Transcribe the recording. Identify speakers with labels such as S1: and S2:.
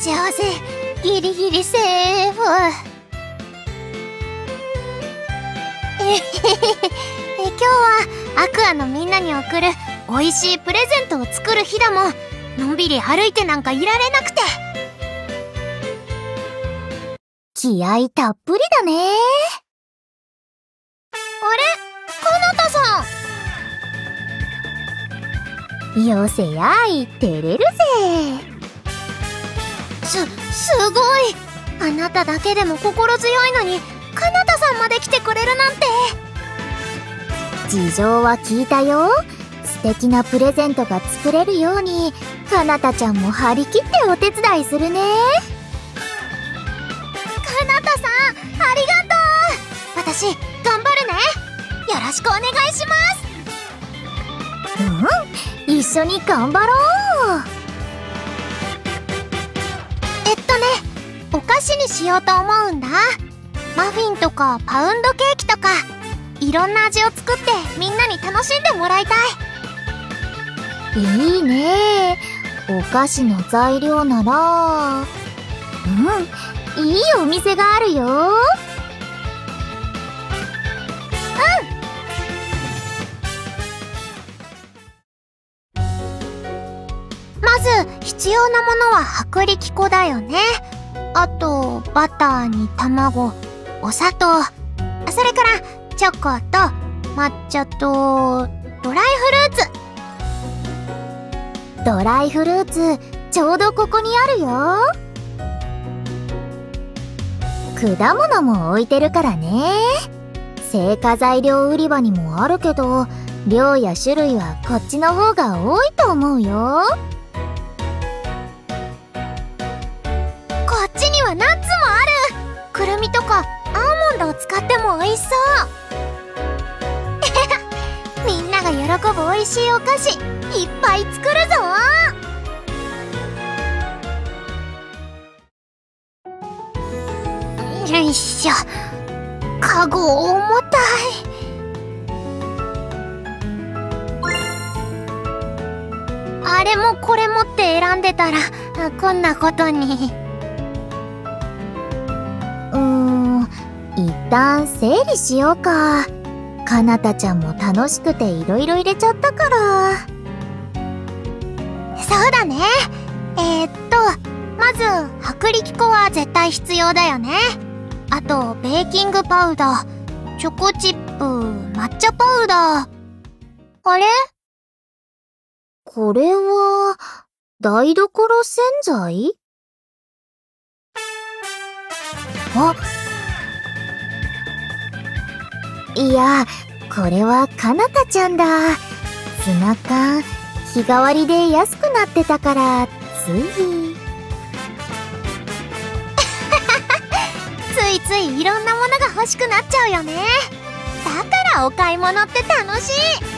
S1: ち合わせギリギリセーフ。今日はアクアのみんなに送る美味しいプレゼントを作る日だもん。のんびり歩いてなんかいられなくて。気合たっぷりだね。あれ、かなたさん。よせやい、照れるぜ。すごい。あなただけでも心強いのに、かなたさんまで来てくれるなんて。事情は聞いたよ。素敵なプレゼントが作れるように、かなたちゃんも張り切ってお手伝いするね。かなたさん、ありがとう。私、頑張るね。よろしくお願いします。一緒に頑張ろう。お菓子にしようと思うんだ。マフィンとかパウンドケーキとか、いろんな味を作ってみんなに楽しんでもらいたい。いいね。お菓子の材料なら、いいお店があるよ。まず必要なものは薄力粉だよね。あとバターに卵、お砂糖、それからチョコと抹茶とドライフルーツ。ドライフルーツちょうどここにあるよ。果物も置いてるからね。製菓材料売り場にもあるけど、量や種類はこっちの方が多いと思うよ。ナッツもある。くるみとかアーモンドを使っても美味しそう。みんなが喜ぶ美味しいお菓子いっぱい作るぞ。よいしょ。カゴ重たい。あれもこれもって選んでたらこんなことに。一旦整理しようか。かなたちゃんも楽しくていろいろ入れちゃったから。そうだね。まず薄力粉は絶対必要だよね。あとベーキングパウダー、チョコチップ、抹茶パウダー。あれ？これは台所洗剤？いや、これはかなたちゃんだ。ツナ缶、日替わりで安くなってたから、ついついいろんなものが欲しくなっちゃうよね。だからお買い物って楽しい。